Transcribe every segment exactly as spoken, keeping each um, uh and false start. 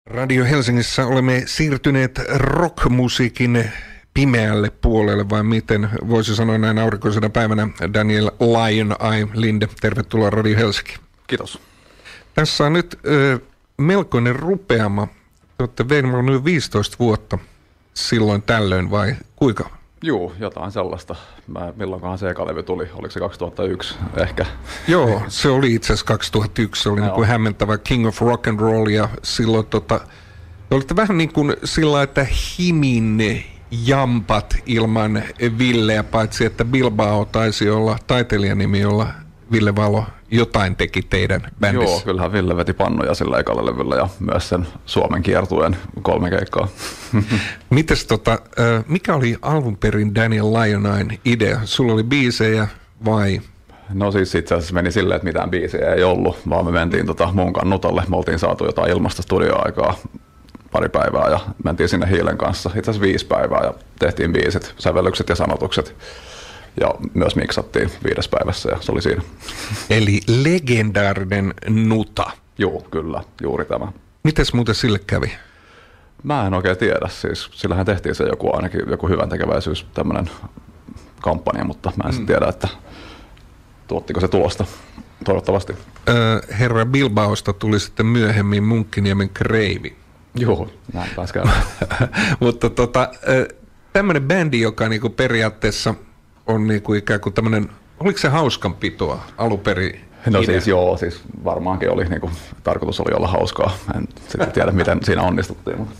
Radio Helsingissä olemme siirtyneet rockmusiikin pimeälle puolelle, vai miten voisi sanoa näin aurinkoisena päivänä. Daniel Lion-Eye, Linde, tervetuloa Radio Helsinki. Kiitos. Tässä on nyt ö, melkoinen rupeama. Te olette veinannut viisitoista vuotta silloin tällöin, vai kuinka? Juu, jotain sellaista. Mä, milloinkohan se eka levy tuli? Oliko se kaksituhattayksi ehkä? Joo, se oli itse asiassa kaksituhattayksi. Se oli niin kuin hämmentävä King of Rock and Roll, ja silloin tota, te olitte vähän niin kuin sillä, että himin jampat ilman Villeä, paitsi että Bilbao taisi olla taiteilijanimi, jolla Ville Valo jotain teki teidän bändissä. Joo, kyllähän Ville veti pannoja sillä ekalla levyllä ja myös sen Suomen kiertueen kolme keikkaa. Mites tota, mikä oli alun perin Daniel Lion-Eyen idea? Sulla oli biisejä vai? No siis itse asiassa meni silleen, että mitään biisejä ei ollut, vaan me mentiin tota Munkan Nutolle. Me oltiin saatu jotain ilmasta studioaikaa pari päivää ja mentiin sinne Hiilen kanssa. Itse asiassa viisi päivää ja tehtiin biisit, sävellykset ja sanotukset. Ja myös miksattiin viides päivässä ja se oli siinä. Eli legendaarinen Nuta. Joo, kyllä, juuri tämä. Mites muuten sille kävi? Mä en oikein tiedä, siis sillähän tehtiin se joku ainakin joku hyvän tekeväisyys tämmönen kampanja, mutta mä en mm. tiedä, että tuottiko se tulosta, toivottavasti. Öö, herra Bilbaosta tuli sitten myöhemmin Munkkiniemen Kreivi. Joo, näin taas käydään. Mutta tota, tämmönen bändi, joka niinku periaatteessa on niinku ikään kuin tämmönen, oliko se hauskanpitoa alunperin? No idea? Siis joo, siis varmaankin oli, niinku, tarkoitus oli olla hauskaa. En sitten tiedä, miten siinä onnistuttiin. Mutta.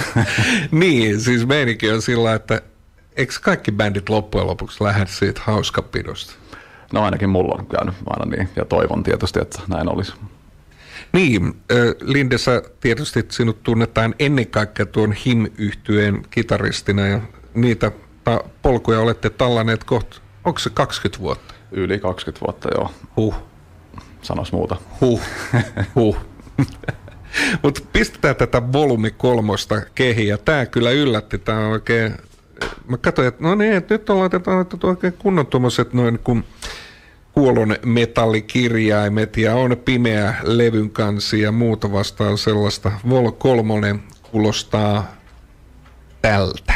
Niin, siis meininki on sillä, että eikö kaikki bändit loppujen lopuksi lähde siitä hauskanpidosta? No ainakin mulla on käynyt aina niin, ja toivon tietysti, että näin olisi. Niin, Linde, sä tietysti sinut tunnetaan ennen kaikkea tuon H I M-yhtyeen kitaristina, ja niitä polkuja olette tallaneet kohta, onko se kaksikymmentä vuotta? Yli kaksikymmentä vuotta, joo. Huh. Sanois muuta. Huh. Huh. Mutta pistetään tätä volyymi kolmosta kehiin, ja tää kyllä yllätti, tää on oikein, mä katsoin, että no niin, että nyt ollaan otettu oikein kunnon tuommoiset noin kuin kuolon metallikirjaimet, ja on pimeä levyn kansi ja muuta vastaan sellaista. Vol kolmonen kuulostaa tältä.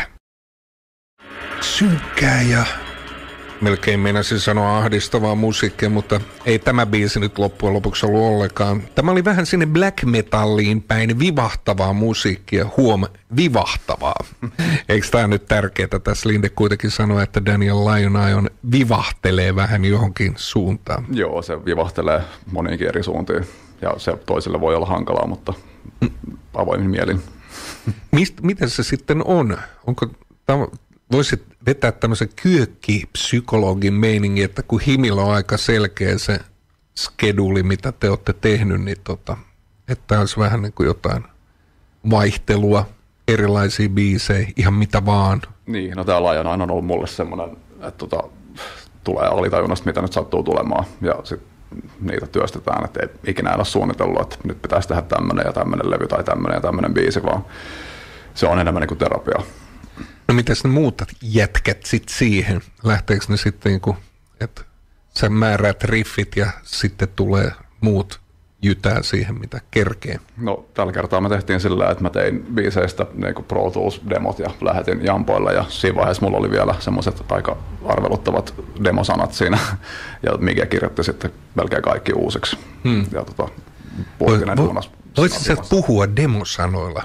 Synkkää ja melkein meinasin sanoa ahdistavaa musiikkia, mutta ei tämä biisi nyt loppujen lopuksi ollut ollenkaan. Tämä oli vähän sinne black metalliin päin vivahtavaa musiikkia, huom, vivahtavaa. Eikö tämä nyt tärkeää? Tässä Linde kuitenkin sanoi, että Daniel Lion-Eye vivahtelee vähän johonkin suuntaan. Joo, se vivahtelee moniinkin eri suuntiin ja se toisille voi olla hankalaa, mutta avoimin mielin. Mist, miten se sitten on? Onko tämä... Voisit vetää tämmöisen kyökkipsykologin meiningin, että kun Himillä on aika selkeä se skeduli, mitä te olette tehnyt, niin tota, että olisi vähän niin kuin jotain vaihtelua, erilaisia biisejä, ihan mitä vaan. Niin, no tää Lion aina on ollut mulle semmoinen, että tota, tulee alitajunnasta, mitä nyt sattuu tulemaan, ja sitten niitä työstetään, että ei ikinä ole suunnitellut, että nyt pitäisi tehdä tämmöinen ja tämmöinen levy tai tämmöinen ja tämmöinen biisi, vaan se on enemmän niin kuin terapia. No mitäs ne muut jätkät sitten siihen? Lähteekö ne sitten niin kuin, että sä määräät riffit ja sitten tulee muut jytää siihen, mitä kerkee? No tällä kertaa me tehtiin sillä, että mä tein biiseistä niin kuin Pro Tools-demot ja lähetin jampoille, ja siinä vaiheessa mulla oli vielä semmoiset aika arveluttavat demosanat siinä, ja Mike kirjoitti sitten melkein kaikki uusiksi. Hmm. Ja tota, Puolinen duunas. Voitko sä puhua demosanoilla?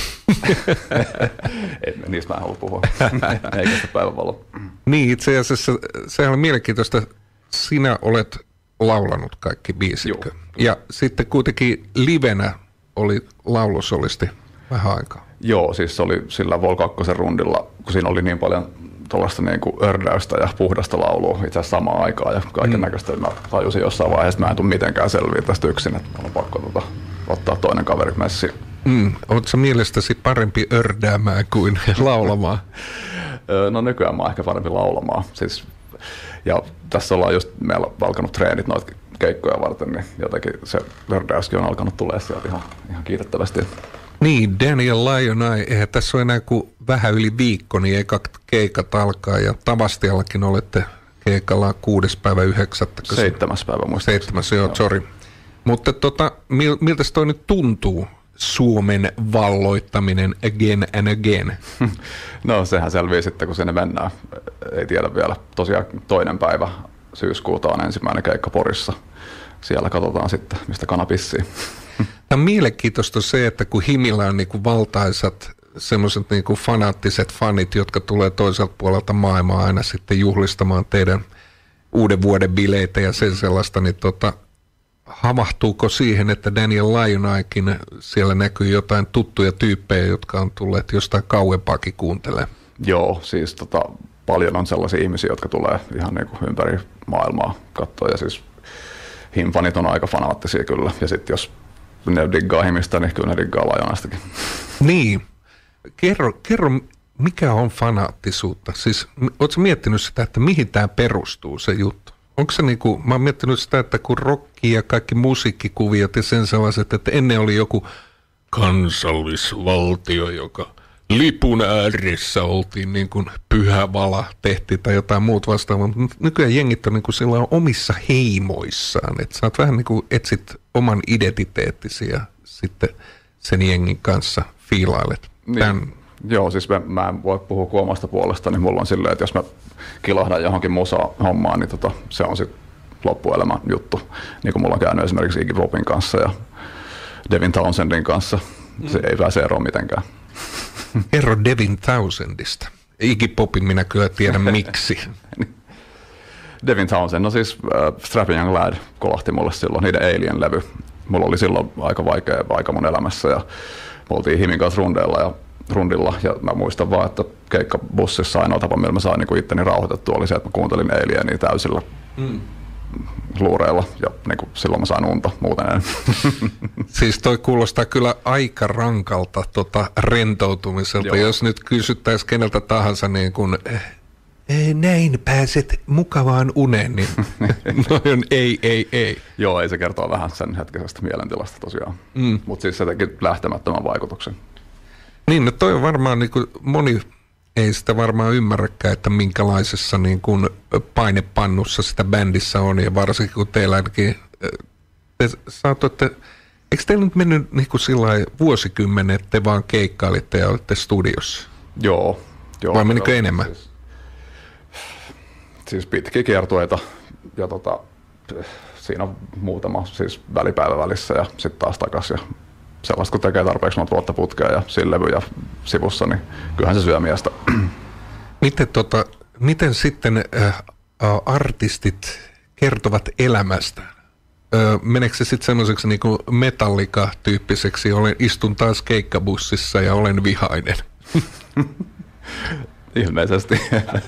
Ei, niistä mä en halua puhua. Eikä sitä päivänvalo. Niin, itse asiassa sehän on mielenkiintoista. Sinä olet laulanut kaikki biisit. Joo. Ja sitten kuitenkin livenä oli laulusolisti vähän aikaa. Joo, siis se oli sillä Vol kaksi rundilla, kun siinä oli niin paljon tuollaista niin kuin ördäystä ja puhdasta laulua itse asiassa samaan aikaan. Ja kaiken näköistä mm. mä tajusin jossain vaiheessa, että mä en tule mitenkään selviä tästä yksin. Että on pakko tota, ottaa toinen kaveri messiin. Mm. Oletko mielestäsi parempi ördäämään kuin laulamaan? No nykyään mä oon ehkä parempi laulamaan. Siis, ja tässä ollaan just meillä alkanut treenit noita keikkoja varten, niin jotenkin se ördäyskin on alkanut tulee sieltä ihan, ihan kiitettävästi. Niin, Daniel Lion-Eye, eihän tässä ole enää kuin vähän yli viikko, niin ekat keikat alkaa, ja Tavastiallakin olette keikalla kuudes päivä yhdeksättä. Seitsemäs päivä muistaakseni. Seitsemäs, joo, sori. Mutta tota, miltä se toi nyt tuntuu? Suomen valloittaminen again and again? No sehän selvii sitten, kun sinne mennään. Ei tiedä vielä. Tosiaan toinen päivä syyskuuta on ensimmäinen keikka Porissa. Siellä katsotaan sitten, mistä kana pissii. Tämä on mielenkiintoista se, että kun Himillä on niinku valtaisat semmoiset niinku fanaattiset fanit, jotka tulee toiselta puolelta maailmaa aina sitten juhlistamaan teidän uuden vuoden bileitä ja sen sellaista, niin tota, havahtuuko siihen, että Daniel Lionaikin siellä näkyy jotain tuttuja tyyppejä, jotka on tulleet jostain kauempaakin kuuntelemaan? Joo, siis tota, paljon on sellaisia ihmisiä, jotka tulee ihan niinku ympäri maailmaa katsoa, ja siis Him-fanit on aika fanaattisia kyllä, ja sitten jos ne diggaa Himistä, niin kyllä ne diggaa Lionastakin. Niin, kerro, kerro mikä on fanaattisuutta? Siis ootko miettinyt sitä, että mihin tämä perustuu se juttu? Onko se niinku, mä oon miettinyt sitä, että kun rokki ja kaikki musiikkikuviot ja sen sellaiset, että ennen oli joku kansallisvaltio, joka lipun ääressä oltiin niin kuin pyhä vala tehtiin tai jotain muut vastaavaa, mutta nykyään jengit on niin kuin sillä on omissa heimoissaan, että sä oot vähän niin kuin etsit oman identiteettisi ja sitten sen jengin kanssa fiilailet. Niin. Joo, siis mä, mä en voi puhua kuin omasta puolesta, niin mulla on silleen, että jos mä kilahdan johonkin musa-hommaan, niin tota, se on sitten loppuelämän juttu. Niin kuin mulla on käynyt esimerkiksi Iggy Popin kanssa ja Devin Townsendin kanssa. Se ei pääse eroon mitenkään. Kerro Devin Townsendista. Iggy Popin minä kyllä tiedän miksi. Devin Townsend, no siis uh, Strapping Young Lad kolahti mulle silloin, niiden Alien-levy. Mulla oli silloin aika vaikea aika mun elämässä ja me oltiin Himin kanssa rundeilla ja rundilla, ja mä muistan vaan, että keikkabussissa ainoa tapa, millä mä sain niin itteni rauhoitettua, oli se, että mä kuuntelin Alienia täysillä mm. luureilla, ja niin kuin, silloin mä sain unta, muuten en. Siis toi kuulostaa kyllä aika rankalta tota, rentoutumiselta, Joo. Jos nyt kysyttäisiin keneltä tahansa niin kuin, näin pääset mukavaan uneen, niin no on ei, ei, ei. Joo, ei se kertoo vähän sen hetkisestä mielentilasta tosiaan, mm. mutta siis se teki lähtemättömän vaikutuksen. Niin, no toi on varmaan, niin kuin, moni ei sitä varmaan ymmärräkään, että minkälaisessa niin kuin, painepannussa sitä bändissä on, ja varsinkin kun teillä ainakin, te saatoitte, eikö teillä nyt mennyt niin kuin sillai vuosikymmenen, että te vaan keikkailitte ja olitte studiossa? Joo. joo Vai menikö joo, enemmän? Siis, siis pitkiä kiertueita, ja tota, siinä on muutama siis välipäivä välissä, ja sitten taas takaisin. Sellaista, kun tekee tarpeeksi monta vuotta putkea ja sillevyjä sivussa, niin kyllähän se syö miestä. Miten, tota, miten sitten äh, artistit kertovat elämästä? Äh, meneekö se sitten semmoiseksi niin kuin Metallica-tyyppiseksi, olen, istun taas keikkabussissa ja olen vihainen? Ilmeisesti.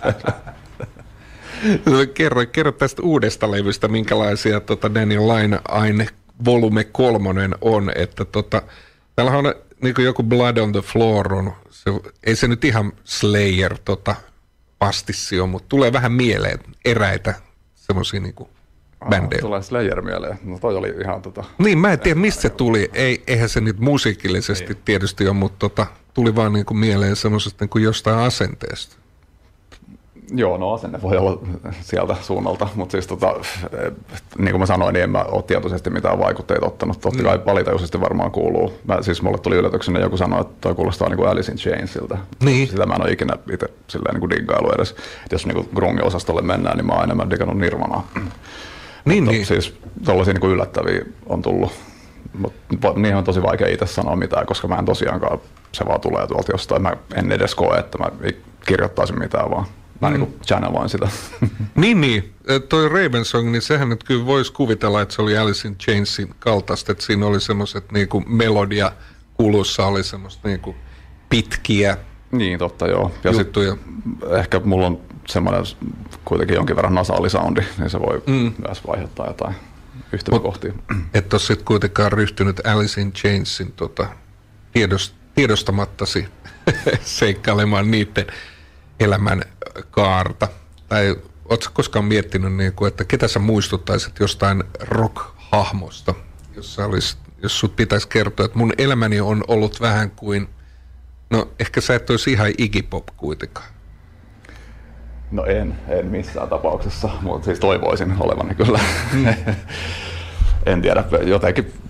kerro, kerro tästä uudesta levystä, minkälaisia tota Daniel Lionine volume kolmonen on, että tota, täällähän on niin kuin joku Blood on the Floor on, se, ei se nyt ihan Slayer tota, pastissi on, mutta tulee vähän mieleen eräitä semmoisia niin kuin bändejä. Tulee Slayer mieleen, no toi oli ihan tota... Niin, mä en tiedä mistä se tuli, ei, eihän se nyt musiikillisesti ei. Tietysti ole, mutta tota, tuli vaan niin kuin mieleen semmoisesta niin kuin jostain asenteesta. Joo, no asenne voi olla sieltä suunnalta, mutta siis tota, niin kuin mä sanoin, niin en mä ole tietoisesti mitään vaikutteita ottanut. Totta kai valitajuisesti varmaan kuuluu. Mä, siis mulle tuli yllätyksenä, joku sanoi, että toi kuulostaa niin kuin Alice in Chainsilta. Niin. Sitä mä en ole ikinä itse silleen niin kuin diggailu edes. Et jos niin kuin grunge-osastolle mennään, niin mä oon enemmän digannut Nirvanaa. Niin, mutta niin. Siis tollaisia niin kuin yllättäviä on tullut. Mutta niihin on tosi vaikea itse sanoa mitään, koska mä en tosiaankaan, se vaan tulee tuolta jostain. Mä en edes koe, että mä kirjoittaisin mitään vaan. Mä mm. niin kuin channeloin sitä. Niin, niin. Toi Ravensong, niin sehän nyt kyllä voisi kuvitella, että se oli Alice in Chainsin kaltaista, että siinä oli semmoiset niin kuin melodia kulussa oli semmoista niin kuin pitkiä niin, totta joo. Ja juttuja. Ehkä mulla on semmoinen kuitenkin jonkin verran nasaalisoundi, niin se voi mm. myös vaihdottaa jotain yhtymäkohtia. Et ole sitten kuitenkaan ryhtynyt Alice in Chainsin tota, tiedost, tiedostamattasi seikkailemaan niiden elämän kaarta. Tai ootko koskaan miettinyt, niin kuin, että ketä sä muistuttaisit jostain rock-hahmosta, jos, olisi, jos sut pitäisi kertoa, että mun elämäni on ollut vähän kuin, no ehkä sä et olisi ihan Iggy Pop kuitenkaan. No en, en missään tapauksessa, mutta siis toivoisin olevani kyllä. En tiedä, jotenkin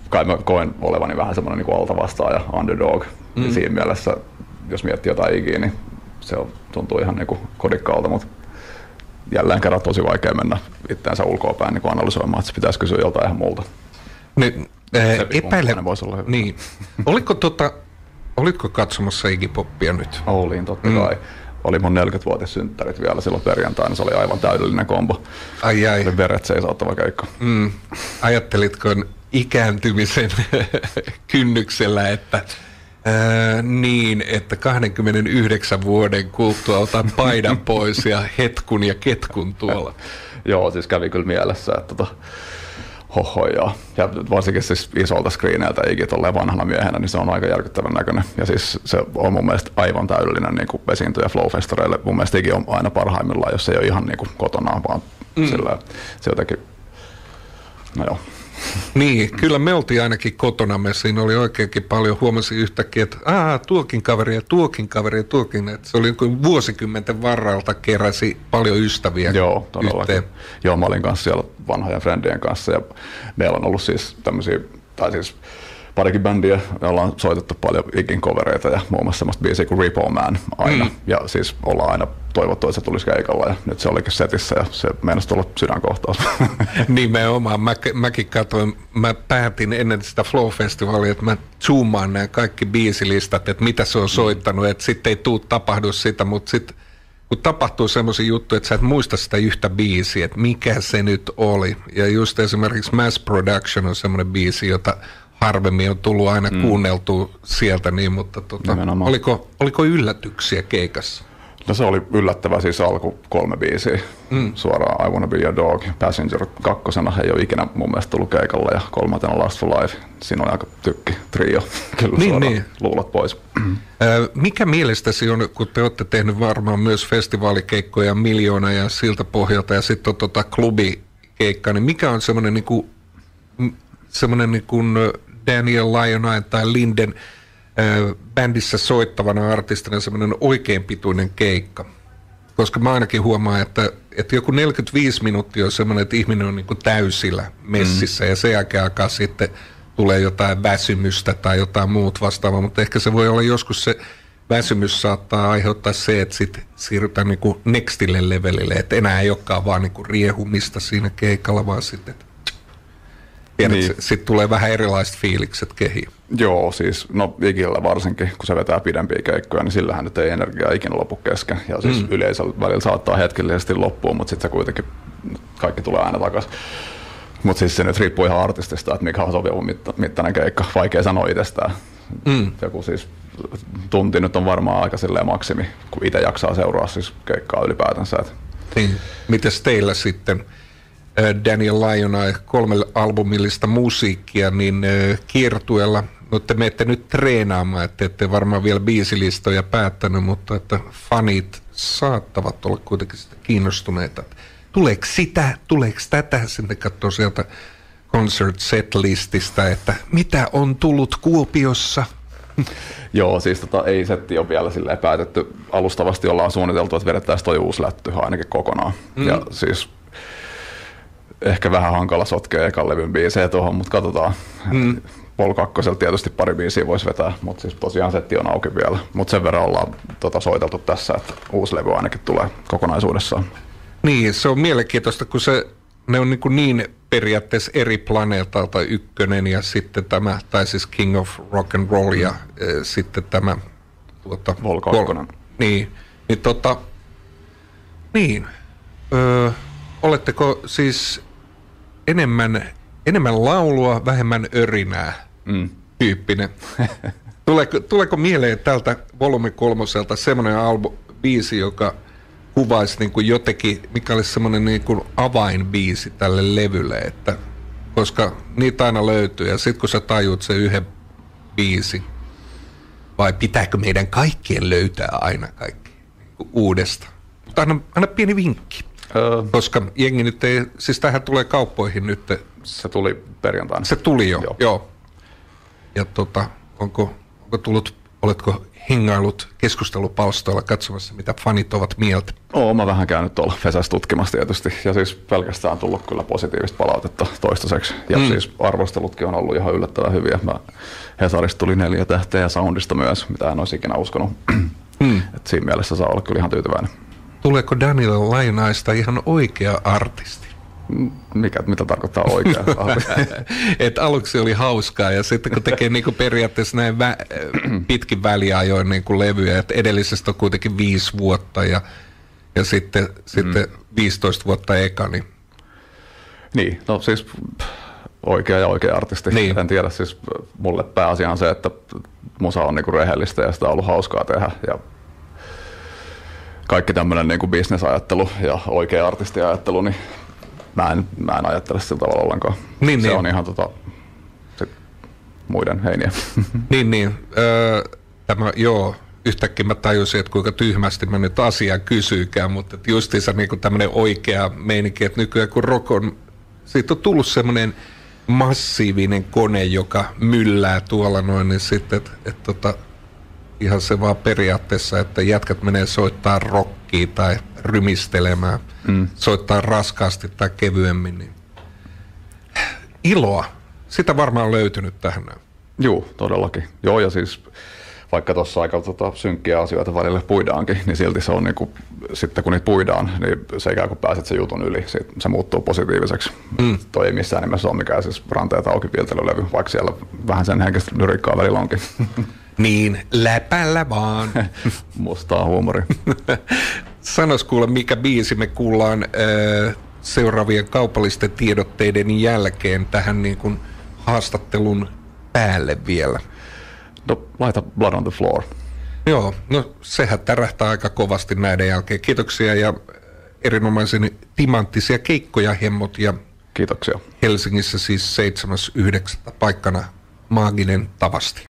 kai mä koen olevani vähän semmoinen niin altavastaaja, underdog. Mm. Ja siinä mielessä, jos miettii jotain ikiä, niin se on, tuntuu ihan niin kodikkaalta, mutta jälleen kerran tosi vaikea mennä itseänsä ulkoapäin niin analysoimaan, että se pitäisi kysyä joltain ihan muulta. Niin, äh, epäile... voisi olla hyvä. Niin. Oliko, tota, olitko katsomassa Iggy Popia nyt? Olin, totta kai. Mm. Oli mun neljäkymmenvuotissynttärit vielä silloin perjantaina, se oli aivan täydellinen kombo. Ai ai. Oli veret seisauttava keikka. Mm. Ajattelitko ikääntymisen kynnyksellä, että ää, niin, että kaksikymmentäyhdeksän vuoden kuluttua otan paidan pois ja hetkun ja ketkun tuolla? Joo, siis kävi kyllä mielessä, että tota, hoho, ja, ja varsinkin siis isolta screeneiltä Iggy tolleen vanhana miehenä, niin se on aika järkyttävän näköinen. Ja siis se on mun mielestä aivan täydellinen niin kuin esiintyjä Flow-festareille. Mun mielestä Iggy on aina parhaimmillaan, jos se ei ole ihan niin kuin kotonaan, vaan mm. sillä se jotenkin, no joo. Niin, kyllä me oltiin ainakin kotonamme, siinä oli oikeinkin paljon, huomasin yhtäkkiä, että aah, tuokin kaveri ja tuokin kaveri ja tuokin, että se oli kuin vuosikymmenten varrelta keräsi paljon ystäviä. Joo, todellakin. Joo, mä olin kanssa siellä vanhojen friendien kanssa ja meillä on ollut siis tämmöisiä, tai siis parikin bändiä, me ollaan soitettu paljon Iggyn covereita ja muun muassa semmoista biisiä kuin Repo Man aina. Mm. Ja siis ollaan aina toivottu, että se tulisi keikalla ja nyt se olikin setissä ja se meinasi tulla sydänkohtaus. Nimenomaan. Mä, mäkin katsoin, mä päätin ennen sitä Flow-festivaalia, että mä zoomaan nämä kaikki biisilistat, että mitä se on soittanut, että sitten ei tuu tapahdu sitä, mutta sitten kun tapahtuu semmoisia juttuja, että sä et muista sitä yhtä biisiä, että mikä se nyt oli. Ja just esimerkiksi Mass Production on semmoinen biisi, jota harvemmin on tullut aina mm. kuunneltua sieltä, niin, mutta tota, oliko, oliko yllätyksiä keikassa? No se oli yllättävä, siis alku kolme biisiä mm. suoraan I Wanna Be Your Dog, Passenger kakkosena ei ole ikinä mun mielestä tullut keikalla ja kolmantena Last for Life. Siinä oli aika tykki trio, kyllä niin, suoraan niin. Luulat pois. Mikä mielestäsi on, kun te olette tehnyt varmaan myös festivaalikeikkoja miljoona ja siltä pohjalta ja sitten on tota klubikeikka, niin mikä on semmoinen niinku, semmoinen niin kuin Daniel Lionhead tai Linden äh, bändissä soittavana artistina semmoinen oikein pituinen keikka? Koska mä ainakin huomaan, että, että joku neljäkymmentäviisi minuuttia on semmoinen, että ihminen on niin kuin täysillä messissä mm. ja sen jälkeen alkaa sitten tulee jotain väsymystä tai jotain muut vastaavaa, mutta ehkä se voi olla joskus se väsymys saattaa aiheuttaa se, että sitten siirrytään niin kuin nextille levelille, että enää ei olekaan vaan niin kuin riehumista siinä keikalla, vaan sitten niin. Sitten tulee vähän erilaiset fiilikset kehiin. Joo, siis no Iggyllä varsinkin, kun se vetää pidempiä keikkoja, niin sillähän nyt ei energiaa ikinä lopu kesken. Ja siis mm. yleisöllä välillä saattaa hetkellisesti loppua, mutta sitten se kuitenkin, kaikki tulee aina takaisin. Mutta siis se nyt riippuu ihan artistista, että mikä on sopiva mitta, mittainen keikka. Vaikea sanoa itsestään. Mm. Joku siis tunti nyt on varmaan aika silleen maksimi, kun itse jaksaa seuraa siis keikkaa ylipäätänsä. Niin. Mites teillä sitten? Daniel Lionhead kolme albumillista musiikkia, niin kiertueella, no te menette nyt treenaamaan, että ette varmaan vielä biisilistoja päättänyt, mutta että fanit saattavat olla kuitenkin sitä kiinnostuneita. Tuleeko sitä, tuleeko tätä, sitten katsoo sieltä concert setlististä, että mitä on tullut Kuopiossa? Joo, siis tota, ei setti ole vielä silleen päätetty. Alustavasti ollaan suunniteltu, että vedettäisiin toi uusi lätty ainakin kokonaan. Mm. Ja siis ehkä vähän hankala sotkea ekan levyn biisejä tuohon, mutta katsotaan. Mm. Pol kakkoselta tietysti pari biisiä voisi vetää, mutta siis tosiaan setti on auki vielä. Mutta sen verran ollaan tota, soiteltu tässä, että uusi levy ainakin tulee kokonaisuudessaan. Niin, se on mielenkiintoista, kun se, ne on niin, niin periaatteessa eri planeetalta ykkönen ja sitten tämä, tai siis King of Rock and Roll ja mm. e, sitten tämä tuota, Vol kakkonen. Niin, niin tota, niin, öö, oletteko siis enemmän, enemmän laulua, vähemmän örinää mm. tyyppinen? Tuleeko, tuleeko mieleen tältä Volume kolmoselta semmoinen albu, biisi, joka kuvaisi niin kuin jotenkin, mikä olisi semmoinen niin kuin avainbiisi tälle levylle, että, koska niitä aina löytyy ja sitten kun sä tajuut sen yhden biisi, vai pitääkö meidän kaikkien löytää aina kaikki niin kuin uudestaan? Mutta anna, anna pieni vinkki. Öö, Koska jengi nyt ei, siis tähän tulee kauppoihin nyt. Se tuli perjantaina. Se tuli jo, joo. joo. Ja tota, onko, onko tullut Oletko hengailut keskustelupalstoilla katsomassa, mitä fanit ovat mieltä? Oon mä vähän käynyt tuolla Fesassa tutkimassa tietysti, ja siis pelkästään on tullut kyllä positiivista palautetta toistaiseksi. Ja mm. siis arvostelutkin on ollut ihan yllättävän hyviä. Mä Hesarista tuli neljä tähteä ja Soundista myös, mitä en olisi ikinä uskonut. Mm. Et siinä mielessä saa olla kyllä ihan tyytyväinen. Tuleeko Daniel Lainaista ihan oikea artisti? Mikä, mitä tarkoittaa oikea? Et aluksi oli hauskaa ja sitten kun tekee niinku periaatteessa näin vä- pitkin väliajoin niinku levyjä, että edellisestä on kuitenkin viisi vuotta ja, ja sitten, mm. sitten viisitoista vuotta eka. Niin, niin no siis oikea ja oikea artisti. Niin. En tiedä, siis mulle pääasia on se, että musa on niinku rehellistä ja sitä on ollut hauskaa tehdä. Ja kaikki tämmöinen niinku bisnesajattelu ja oikea artistiajattelu, niin Mä en, mä en ajattele sillä tavalla ollenkaan. Niin, se niin. on ihan tota, se, muiden heiniä. Niin, niin. Öö, tämä, joo, yhtäkkiä mä tajusin, että kuinka tyhmästi mä nyt asiaa kysyykään, mutta justiinsa niin tämmöinen oikea meininki, että nykyään kun rock on, siitä on tullut semmoinen massiivinen kone, joka myllää tuolla noin, niin sitten, että et, tota, ihan se vaan periaatteessa, että jätkät menee soittaa rockia tai rymistelemään, mm. soittaa raskaasti tai kevyemmin. Niin. Iloa, sitä varmaan on löytynyt tähän. Joo, todellakin. Joo, ja siis vaikka tuossa aika tota, synkkiä asioita välillä puidaankin, niin silti se on niinku, sitten kun niitä puidaan, niin se ikään kuin pääset sen jutun yli, se, se muuttuu positiiviseksi. Mm. Toi ei missään nimessä ole mikään siis ranteet auki piiltelylevy, vaikka siellä vähän sen henkistä lyriikkaa välillä onkin. Niin, läpällä vaan. Mustaa huumori. Sanois kuule, mikä biisi me kuullaan äh, seuraavien kaupallisten tiedotteiden jälkeen tähän niin kuin haastattelun päälle vielä. No, laita Blood on the Floor. Joo, no sehän tärähtää aika kovasti näiden jälkeen. Kiitoksia ja erinomaisen timanttisia keikkoja, hemmot. Ja kiitoksia. Helsingissä siis seitsemäs yhdeksättä paikkana Maaginen Tavasti.